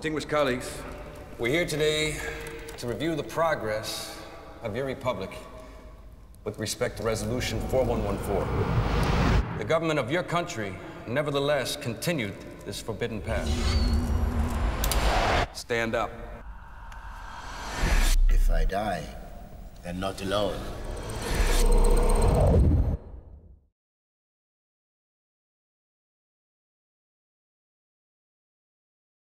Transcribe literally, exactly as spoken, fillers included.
Distinguished colleagues, we're here today to review the progress of your republic with respect to Resolution four one one four. The government of your country, nevertheless, continued this forbidden path. Stand up. If I die, then not alone.